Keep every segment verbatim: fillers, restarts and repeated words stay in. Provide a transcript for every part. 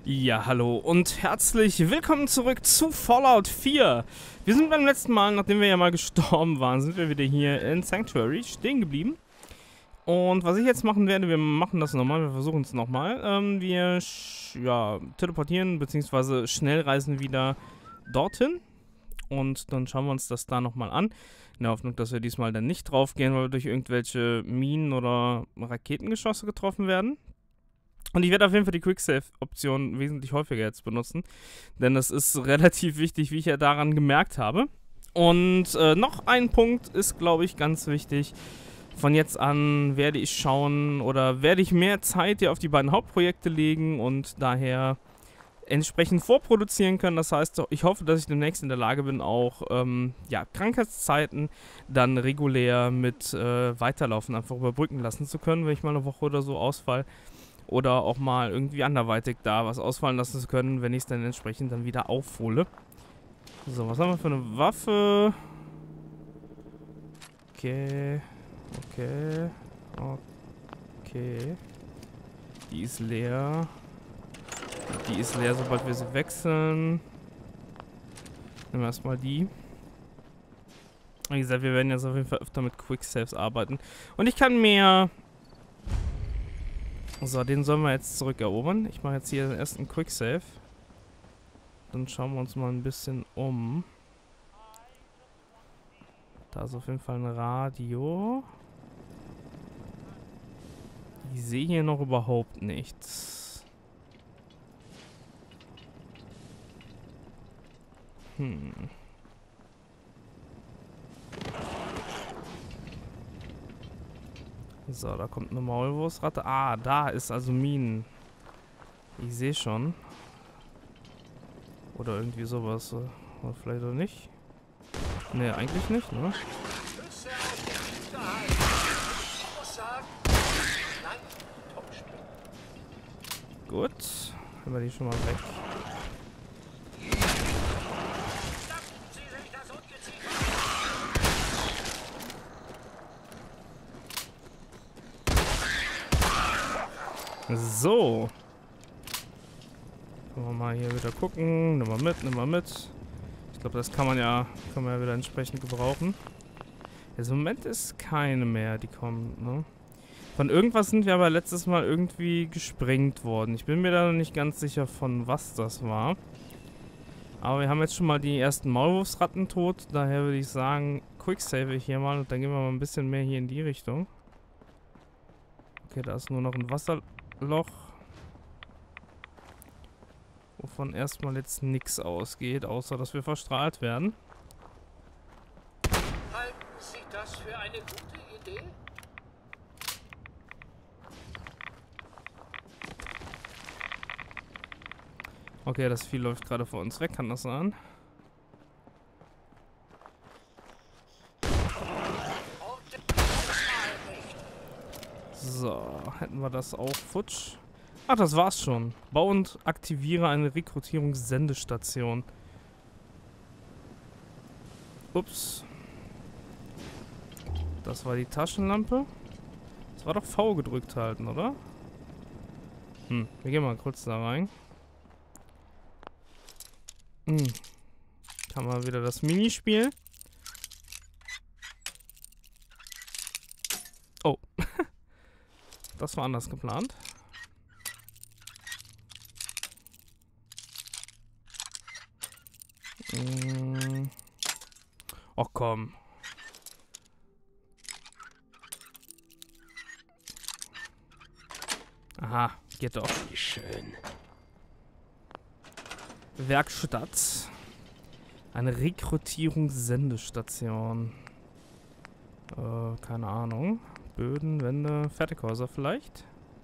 Ja, hallo und herzlich willkommen zurück zu Fallout vier. Wir sind beim letzten Mal, nachdem wir ja mal gestorben waren, sind wir wieder hier in Sanctuary stehen geblieben. Und was ich jetzt machen werde, wir machen das nochmal, wir versuchen es nochmal. Ähm, wir ja, teleportieren bzw. schnell reisen wieder dorthin. Und dann schauen wir uns das da nochmal an. In der Hoffnung, dass wir diesmal dann nicht draufgehen, weil wir durch irgendwelche Minen oder Raketengeschosse getroffen werden. Und ich werde auf jeden Fall die Quicksave-Option wesentlich häufiger jetzt benutzen, denn das ist relativ wichtig, wie ich ja daran gemerkt habe. Und äh, noch ein Punkt ist, glaube ich, ganz wichtig. Von jetzt an werde ich schauen oder werde ich mehr Zeit hier auf die beiden Hauptprojekte legen und daher entsprechend vorproduzieren können. Das heißt, ich hoffe, dass ich demnächst in der Lage bin, auch ähm, ja, Krankheitszeiten dann regulär mit äh, Weiterlaufen einfach überbrücken lassen zu können, wenn ich mal eine Woche oder so ausfall. Oder auch mal irgendwie anderweitig da was ausfallen lassen zu können, wenn ich es dann entsprechend dann wieder aufhole. So, was haben wir für eine Waffe? Okay. Okay. Okay. Die ist leer. Die ist leer, sobald wir sie wechseln. Nehmen wir erstmal die. Wie gesagt, wir werden jetzt auf jeden Fall öfter mit Quicksaves arbeiten. Und ich kann mir... So, den sollen wir jetzt zurückerobern. Ich mache jetzt hier den ersten Quicksave. Dann schauen wir uns mal ein bisschen um. Da ist auf jeden Fall ein Radio. Ich sehe hier noch überhaupt nichts. Hm. So, da kommt eine Maulwurfsratte. Ah, da ist also Minen. Ich sehe schon. Oder irgendwie sowas. Oder vielleicht auch nicht. Ne, eigentlich nicht, ne? Gut. Haben wir die schon mal weg. So. Können wir mal hier wieder gucken. Nimm mal mit, nimm mal mit. Ich glaube, das kann man ja, kann man ja wieder entsprechend gebrauchen. Jetzt im Moment ist keine mehr, die kommt, ne? Von irgendwas sind wir aber letztes Mal irgendwie gesprengt worden. Ich bin mir da noch nicht ganz sicher, von was das war. Aber wir haben jetzt schon mal die ersten Maulwurfsratten tot. Daher würde ich sagen, quicksave ich hier mal und dann gehen wir mal ein bisschen mehr hier in die Richtung. Okay, da ist nur noch ein Wasserloch. Wovon erstmal jetzt nichts ausgeht, außer dass wir verstrahlt werden. Halten Sie das für eine gute Idee? Okay, das Vieh läuft gerade vor uns weg, kann das sein? So, hätten wir das auch futsch. Ach, das war's schon. Bau und aktiviere eine Rekrutierungssendestation. Ups. Das war die Taschenlampe. Das war doch V gedrückt halten, oder? Hm, wir gehen mal kurz da rein. Hm. Haben wir wieder das Minispiel. Oh. Das war anders geplant. Hm. Och komm. Aha, geht doch. Wie schön. Werkstatt. Eine Rekrutierungssendestation. Äh, keine Ahnung. Böden, Wände, Fertighäuser vielleicht?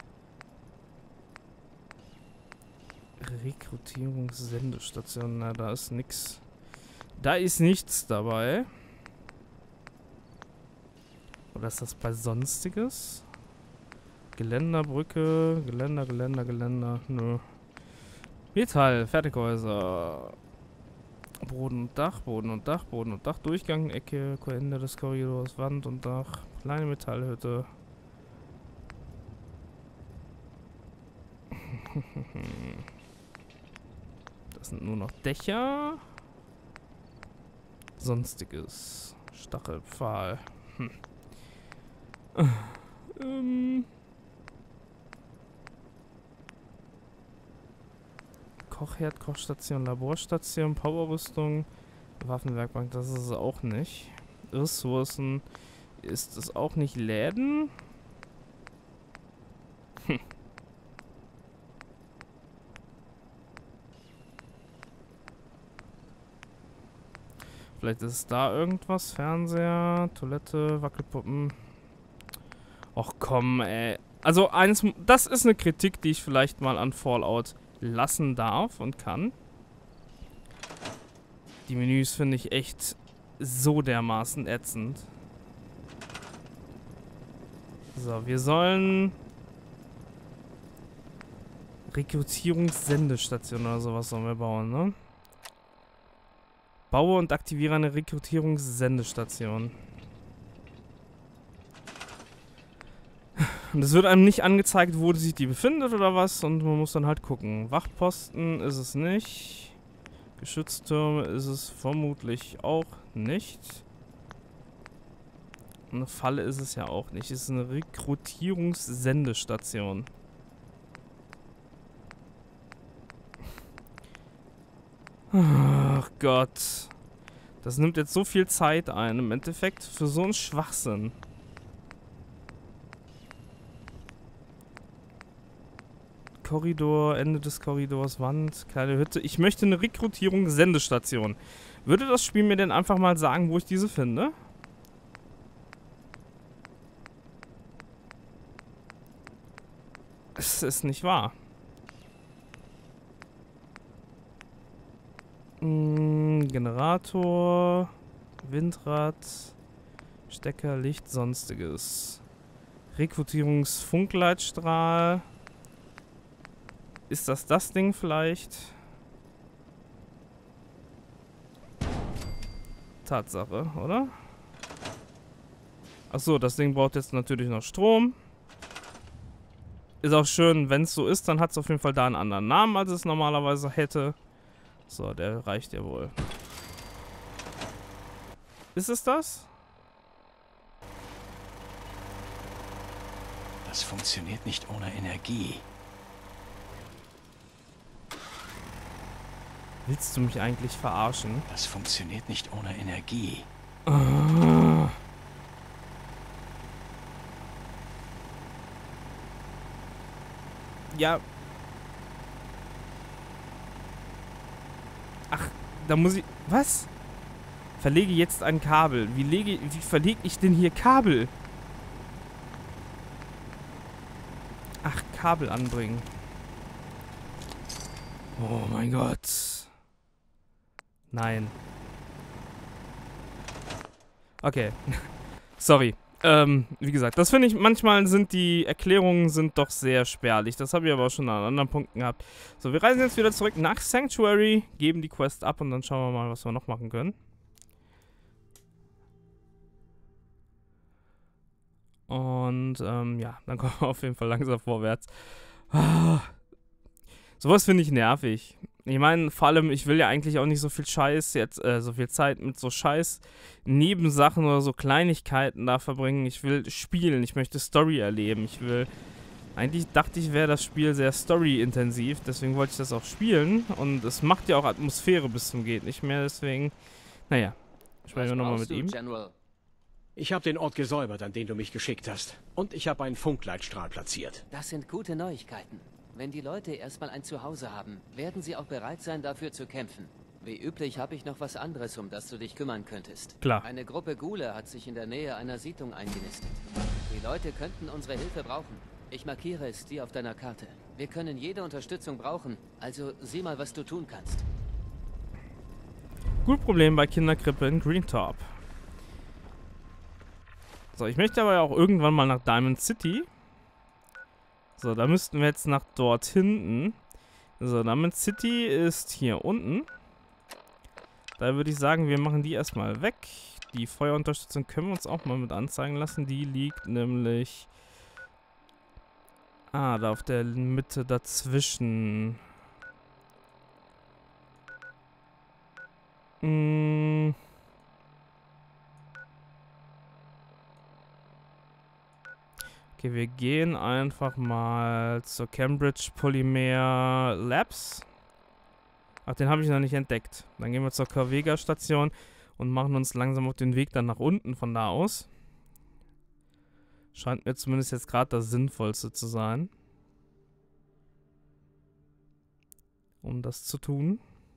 Rekrutierungssendestation. Na, da ist nix. Da ist nichts dabei. Oder ist das bei Sonstiges? Geländerbrücke, Geländer, Geländer, Geländer. Nö. Metall, Fertighäuser. Boden und Dach, Boden und Dach, Boden und Dach, Durchgang, Ecke, Ende des Korridors, Wand und Dach, kleine Metallhütte. sind nur noch Dächer. Sonstiges. Stachelpfahl. Hm. Äh, ähm. Kochherd, Kochstation, Laborstation, Powerrüstung, Waffenwerkbank, das ist es auch nicht. Ressourcen, ist es auch nicht. Läden? Hm. Vielleicht ist da irgendwas. Fernseher, Toilette, Wackelpuppen. Och komm, ey. Also eins, das ist eine Kritik, die ich vielleicht mal an Fallout lassen darf und kann. Die Menüs finde ich echt so dermaßen ätzend. So, wir sollen Rekrutierungssendestation oder sowas sollen wir bauen, ne? Baue und aktiviere eine Rekrutierungssendestation. Und es wird einem nicht angezeigt, wo sich die befindet oder was. Und man muss dann halt gucken. Wachposten ist es nicht. Geschütztürme ist es vermutlich auch nicht. Eine Falle ist es ja auch nicht. Es ist eine Rekrutierungssendestation. Ach Gott. Das nimmt jetzt so viel Zeit ein. Im Endeffekt für so einen Schwachsinn. Korridor, Ende des Korridors, Wand, kleine Hütte. Ich möchte eine Rekrutierung-Sendestation. Würde das Spiel mir denn einfach mal sagen, wo ich diese finde? Es ist nicht wahr. Hm, Generator, Windrad, Stecker, Licht, sonstiges. Rekrutierungsfunkleitstrahl. Ist das das Ding vielleicht? Tatsache, oder? Achso, das Ding braucht jetzt natürlich noch Strom. Ist auch schön, wenn es so ist, dann hat es auf jeden Fall da einen anderen Namen, als es normalerweise hätte. So, der reicht ja wohl. Ist es das? Das funktioniert nicht ohne Energie. Willst du mich eigentlich verarschen? Das funktioniert nicht ohne Energie. Oh. Ja. Ach, da muss ich... Was? Verlege jetzt ein Kabel. Wie lege... Wie verlege ich denn hier Kabel? Ach, Kabel anbringen. Oh mein Gott. Nein. Okay. Sorry. Ähm, wie gesagt, das finde ich, manchmal sind die Erklärungen sind doch sehr spärlich. Das habe ich aber auch schon an anderen Punkten gehabt. So, wir reisen jetzt wieder zurück nach Sanctuary, geben die Quest ab und dann schauen wir mal, was wir noch machen können. Und, ähm, ja, dann kommen wir auf jeden Fall langsam vorwärts. Ah. Sowas finde ich nervig. Ich meine, vor allem, ich will ja eigentlich auch nicht so viel Scheiß jetzt, äh, so viel Zeit mit so Scheiß Nebensachen oder so Kleinigkeiten da verbringen. Ich will spielen, ich möchte Story erleben. Ich will, eigentlich dachte ich, wäre das Spiel sehr story-intensiv, deswegen wollte ich das auch spielen. Und es macht ja auch Atmosphäre bis zum geht nicht mehr, deswegen, naja, sprechen wir nochmal mit ihm. General? Ich habe den Ort gesäubert, an den du mich geschickt hast. Und ich habe einen Funkleitstrahl platziert. Das sind gute Neuigkeiten. Wenn die Leute erstmal ein Zuhause haben, werden sie auch bereit sein, dafür zu kämpfen. Wie üblich habe ich noch was anderes, um das du dich kümmern könntest. Klar. Eine Gruppe Ghule hat sich in der Nähe einer Siedlung eingenistet. Die Leute könnten unsere Hilfe brauchen. Ich markiere es dir auf deiner Karte. Wir können jede Unterstützung brauchen, also sieh mal, was du tun kannst. Gut Problem bei Kinderkrippe in Greentop. So, ich möchte aber ja auch irgendwann mal nach Diamond City. So, da müssten wir jetzt nach dort hinten. So, Diamond City ist hier unten. Da würde ich sagen, wir machen die erstmal weg. Die Feuerunterstützung können wir uns auch mal mit anzeigen lassen. Die liegt nämlich... Ah, da auf der Mitte dazwischen. Mm. Okay, wir gehen einfach mal zur Cambridge Polymer Labs. Ach, den habe ich noch nicht entdeckt. Dann gehen wir zur Corvega Station und machen uns langsam auf den Weg dann nach unten von da aus. Scheint mir zumindest jetzt gerade das Sinnvollste zu sein, um das zu tun.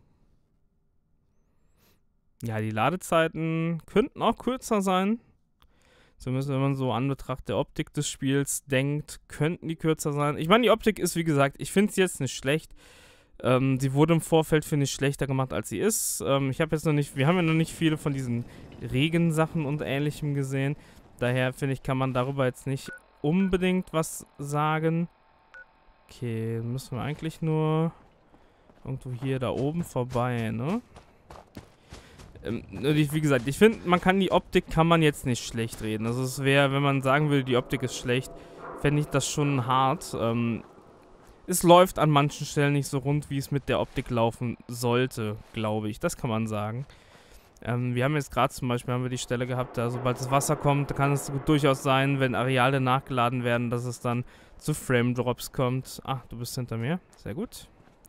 Ja, die Ladezeiten könnten auch kürzer sein. Zumindest wenn man so an Betracht der Optik des Spiels denkt, könnten die kürzer sein. Ich meine, die Optik ist, wie gesagt, ich finde sie jetzt nicht schlecht. Ähm, sie wurde im Vorfeld, finde ich, schlechter gemacht, als sie ist. Ähm, ich habe jetzt noch nicht, wir haben ja noch nicht viele von diesen Regensachen und Ähnlichem gesehen. Daher, finde ich, kann man darüber jetzt nicht unbedingt was sagen. Okay, müssen wir eigentlich nur irgendwo hier da oben vorbei, ne? Ähm, wie gesagt, ich finde, man kann die Optik, kann man jetzt nicht schlecht reden. Also es wäre, wenn man sagen will, die Optik ist schlecht, fände ich das schon hart. Ähm, es läuft an manchen Stellen nicht so rund, wie es mit der Optik laufen sollte, glaube ich. Das kann man sagen. Ähm, wir haben jetzt gerade zum Beispiel haben wir die Stelle gehabt, da sobald das Wasser kommt, kann es durchaus sein, wenn Areale nachgeladen werden, dass es dann zu Frame-Drops kommt. Ah, du bist hinter mir. Sehr gut.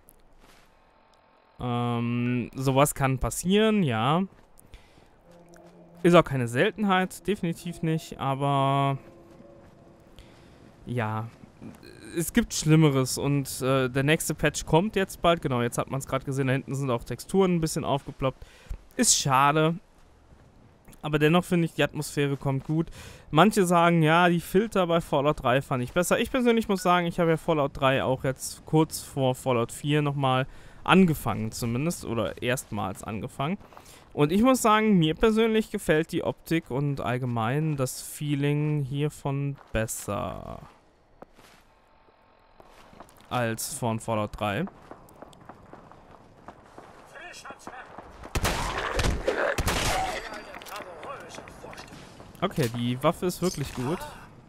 Ähm, sowas kann passieren, ja. Ist auch keine Seltenheit, definitiv nicht, aber ja, es gibt Schlimmeres und äh, der nächste Patch kommt jetzt bald. Genau, jetzt hat man es gerade gesehen, da hinten sind auch Texturen ein bisschen aufgeploppt. Ist schade, aber dennoch finde ich, die Atmosphäre kommt gut. Manche sagen, ja, die Filter bei Fallout drei fand ich besser. Ich persönlich muss sagen, ich habe ja Fallout drei auch jetzt kurz vor Fallout vier nochmal angefangen zumindest, oder erstmals angefangen. Und ich muss sagen, mir persönlich gefällt die Optik und allgemein das Feeling hiervon besser als von Fallout drei. Okay, die Waffe ist wirklich gut.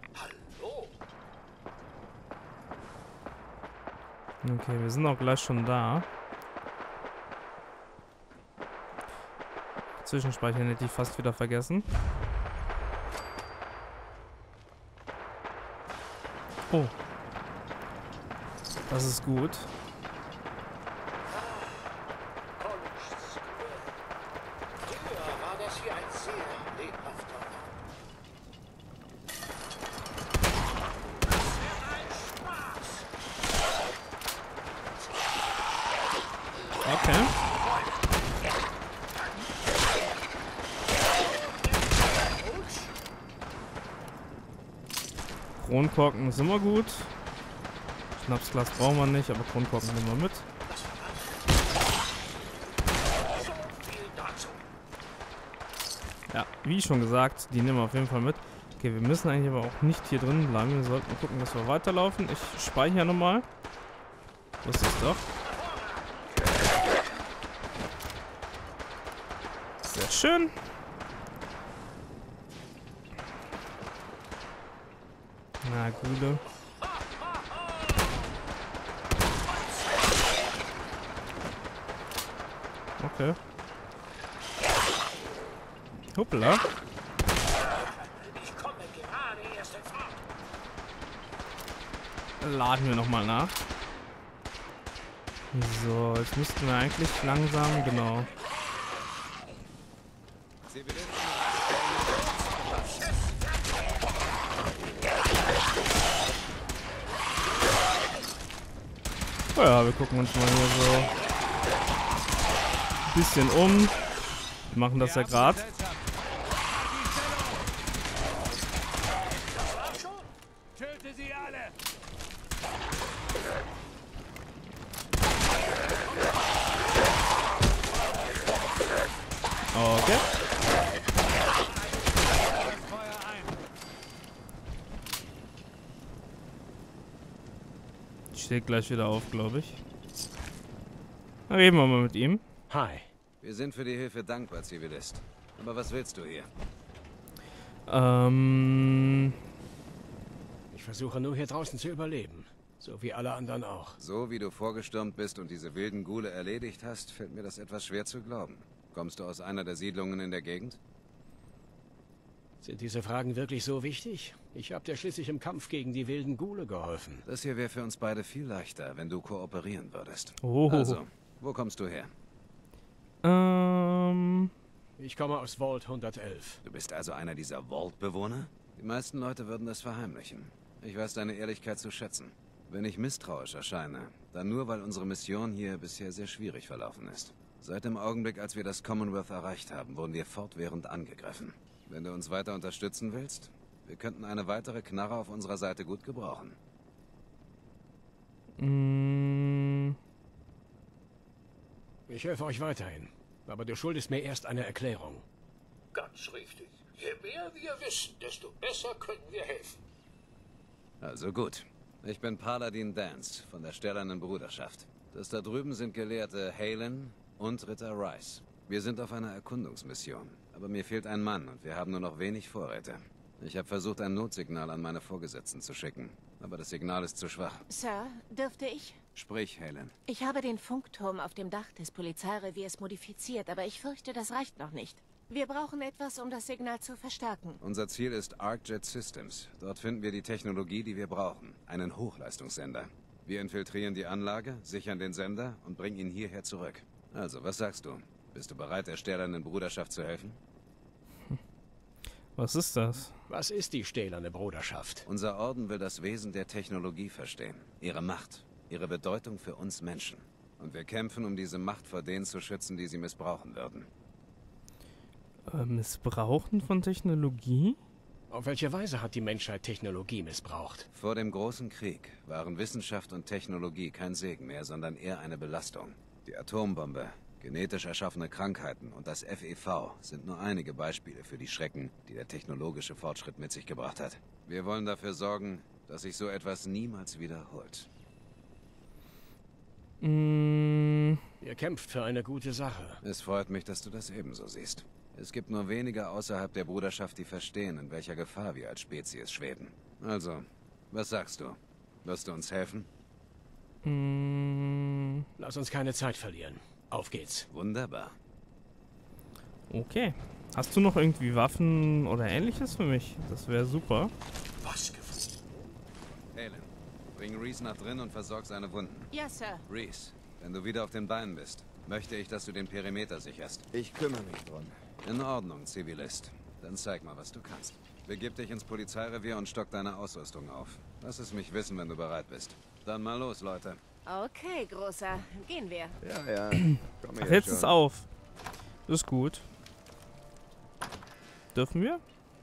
Okay, wir sind auch gleich schon da. Zwischenspeichern hätte ich fast wieder vergessen. Oh. Das ist gut. Okay. Kronkorken ist immer gut. Schnapsglas brauchen wir nicht, aber Kronkorken nehmen wir mit. Ja, wie schon gesagt, die nehmen wir auf jeden Fall mit. Okay, wir müssen eigentlich aber auch nicht hier drin bleiben. Wir sollten gucken, dass wir weiterlaufen. Ich speichere nochmal. Das ist es doch. Sehr schön. Na, Güle. Okay. Hoppla. Laden wir nochmal nach. So, jetzt müssten wir eigentlich langsam, genau. Oh ja, wir gucken uns mal hier so ein bisschen um. Wir machen das ja gerade. Okay. Steht gleich wieder auf, glaube ich. Dann reden wir mal mit ihm. Hi. Wir sind für die Hilfe dankbar, Zivilist. Aber was willst du hier? Ähm... Ich versuche nur hier draußen zu überleben. So wie alle anderen auch. So wie du vorgestürmt bist und diese wilden Ghule erledigt hast, fällt mir das etwas schwer zu glauben. Kommst du aus einer der Siedlungen in der Gegend? Sind diese Fragen wirklich so wichtig? Ich habe dir schließlich im Kampf gegen die wilden Ghule geholfen. Das hier wäre für uns beide viel leichter, wenn du kooperieren würdest. Oh. Also, wo kommst du her? Ähm... Ich komme aus Vault hundertelf. Du bist also einer dieser Vault-Bewohner? Die meisten Leute würden das verheimlichen. Ich weiß deine Ehrlichkeit zu schätzen. Wenn ich misstrauisch erscheine, dann nur, weil unsere Mission hier bisher sehr schwierig verlaufen ist. Seit dem Augenblick, als wir das Commonwealth erreicht haben, wurden wir fortwährend angegriffen. Wenn du uns weiter unterstützen willst, wir könnten eine weitere Knarre auf unserer Seite gut gebrauchen. Mm, Ich helfe euch weiterhin. Aber du schuldest mir erst eine Erklärung. Ganz richtig. Je mehr wir wissen, desto besser können wir helfen. Also gut. Ich bin Paladin Dance von der Stählernen Bruderschaft. Das da drüben sind Gelehrte Halen und Ritter Rice. Wir sind auf einer Erkundungsmission. Aber mir fehlt ein Mann und wir haben nur noch wenig Vorräte. Ich habe versucht, ein Notsignal an meine Vorgesetzten zu schicken. Aber das Signal ist zu schwach. Sir, dürfte ich? Sprich, Halen. Ich habe den Funkturm auf dem Dach des Polizeireviers modifiziert, aber ich fürchte, das reicht noch nicht. Wir brauchen etwas, um das Signal zu verstärken. Unser Ziel ist ArcJet Systems. Dort finden wir die Technologie, die wir brauchen. Einen Hochleistungssender. Wir infiltrieren die Anlage, sichern den Sender und bringen ihn hierher zurück. Also, was sagst du? Bist du bereit, der Stählernen Bruderschaft zu helfen? was ist das? Was ist die stählerne Bruderschaft? Unser Orden will das Wesen der Technologie verstehen. Ihre Macht. Ihre Bedeutung für uns Menschen. Und wir kämpfen, um diese Macht vor denen zu schützen, die sie missbrauchen würden. Äh, Missbrauchen von Technologie? Auf welche Weise hat die Menschheit Technologie missbraucht? Vor dem großen Krieg waren Wissenschaft und Technologie kein Segen mehr, sondern eher eine Belastung. Die Atombombe, genetisch erschaffene Krankheiten und das F E V sind nur einige Beispiele für die Schrecken, die der technologische Fortschritt mit sich gebracht hat. Wir wollen dafür sorgen, dass sich so etwas niemals wiederholt. Mm, Ihr kämpft für eine gute Sache. Es freut mich, dass du das ebenso siehst. Es gibt nur wenige außerhalb der Bruderschaft, die verstehen, in welcher Gefahr wir als Spezies schweben. Also, was sagst du? Wirst du uns helfen? mm, Lass uns keine Zeit verlieren. Auf geht's. Wunderbar. okay. Hast du noch irgendwie Waffen oder ähnliches für mich? Das wäre super. Was gefunden? Halen, bring Reese nach drin und versorg seine Wunden. Ja, Sir. Reese, wenn du wieder auf den Beinen bist, möchte ich, dass du den Perimeter sicherst. Ich kümmere mich drum. In Ordnung, Zivilist. Dann zeig mal, was du kannst. Begib dich ins Polizeirevier und stock deine Ausrüstung auf. Lass es mich wissen, wenn du bereit bist. Dann mal los, Leute. Okay, Großer. Gehen wir. Ja, ja. Komm Ach, jetzt ist auf. Das ist gut. Dürfen wir?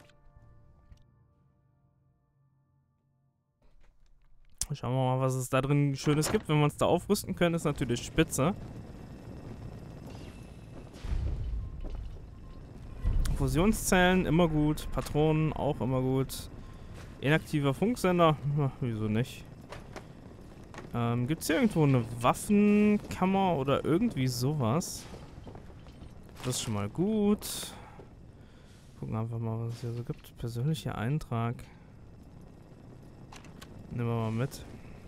Schauen wir mal, was es da drin Schönes gibt. Wenn wir uns da aufrüsten können, ist natürlich spitze. Fusionszellen, immer gut. Patronen, auch immer gut. Inaktiver Funksender? Na, wieso nicht? Ähm, gibt es hier irgendwo eine Waffenkammer oder irgendwie sowas? Das ist schon mal gut. Gucken einfach mal, was es hier so gibt. Persönlicher Eintrag. Nehmen wir mal mit.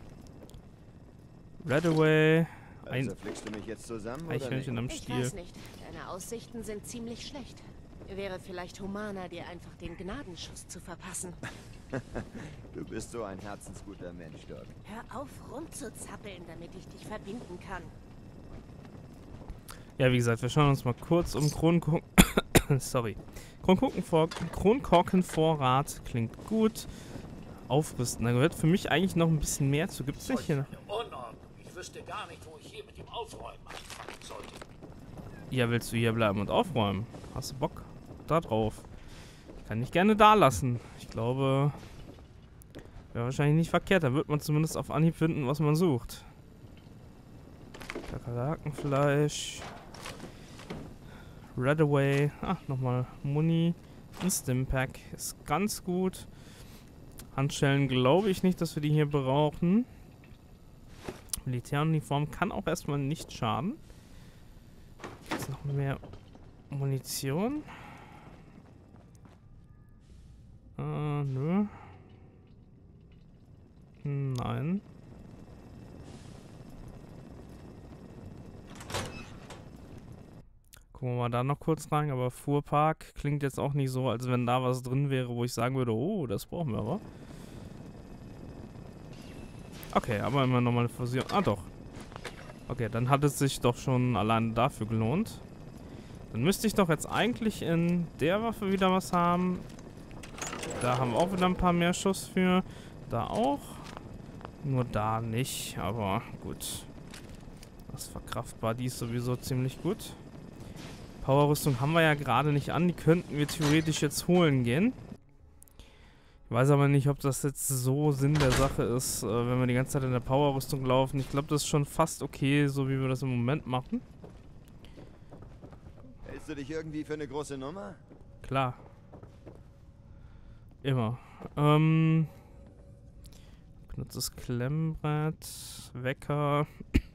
Redaway. Ein Also flickst du mich jetzt zusammen, oder Eichhörnchen nicht? am Ich Stiel. weiß nicht. Deine Aussichten sind ziemlich schlecht. Wäre vielleicht humaner, dir einfach den Gnadenschuss zu verpassen. Du bist so ein herzensguter Mensch, Doc. Hör auf, rumzuzappeln, damit ich dich verbinden kann. Ja, wie gesagt, wir schauen uns mal kurz um Kronkorken. Sorry. Kronkorkenvor Kronkorkenvorrat klingt gut. Aufrüsten. Da gehört für mich eigentlich noch ein bisschen mehr zu. Gibt es nicht hier noch? Eine Unordnung. Ich wüsste gar nicht, wo ich hier mit dem Aufräumen anfangen sollte. Ja, willst du hier bleiben und aufräumen? Hast du Bock da drauf? Kann ich gerne da lassen. Ich glaube, wäre wahrscheinlich nicht verkehrt. Da wird man zumindest auf Anhieb finden, was man sucht. Kakerlakenfleisch. Redaway. Ach, nochmal Muni. Ein Stimpack. Ist ganz gut. Handschellen glaube ich nicht, dass wir die hier brauchen. Militäruniform kann auch erstmal nicht schaden. Jetzt noch mehr Munition. Äh, nö. Nein. Gucken wir mal da noch kurz rein, aber Fuhrpark klingt jetzt auch nicht so, als wenn da was drin wäre, wo ich sagen würde, oh, das brauchen wir aber. Okay, aber immer nochmal eine Fusion. Ah, doch. Okay, dann hat es sich doch schon allein dafür gelohnt. Dann müsste ich doch jetzt eigentlich in der Waffe wieder was haben. Da haben wir auch wieder ein paar mehr Schuss für. Da auch. Nur da nicht, aber gut. Das ist verkraftbar. Die ist sowieso ziemlich gut. Powerrüstung haben wir ja gerade nicht an. Die könnten wir theoretisch jetzt holen gehen. Ich weiß aber nicht, ob das jetzt so Sinn der Sache ist, äh, wenn wir die ganze Zeit in der Powerrüstung laufen. Ich glaube, das ist schon fast okay, so wie wir das im Moment machen. Hältst du dich irgendwie für eine große Nummer? Klar. Immer. Ähm... Benutztes Klemmbrett. Wecker.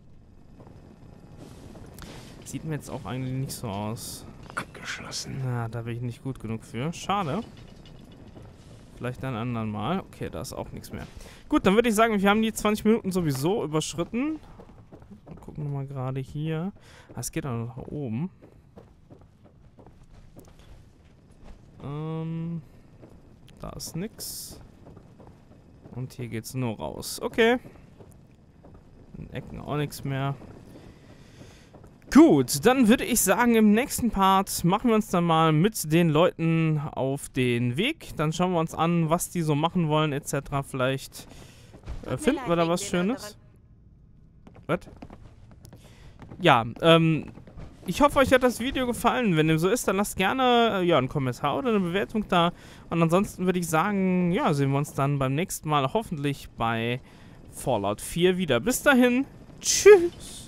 Sieht mir jetzt auch eigentlich nicht so aus. Abgeschlossen. Na, da bin ich nicht gut genug für. Schade. Vielleicht ein anderen Mal. Okay, da ist auch nichts mehr. Gut, dann würde ich sagen, wir haben die zwanzig Minuten sowieso überschritten. Gucken wir mal gerade hier. Ah, es geht auch noch nach oben. Ähm, da ist nix. Und hier geht's nur raus. Okay. In Ecken auch nichts mehr. Gut, dann würde ich sagen, im nächsten Part machen wir uns dann mal mit den Leuten auf den Weg. Dann schauen wir uns an, was die so machen wollen, et cetera. Vielleicht äh, finden wir da was Schönes. Was? Ja, ähm, ich hoffe, euch hat das Video gefallen. Wenn dem so ist, dann lasst gerne äh, ja, einen Kommentar oder eine Bewertung da. Und ansonsten würde ich sagen, ja, sehen wir uns dann beim nächsten Mal hoffentlich bei Fallout vier wieder. Bis dahin, tschüss!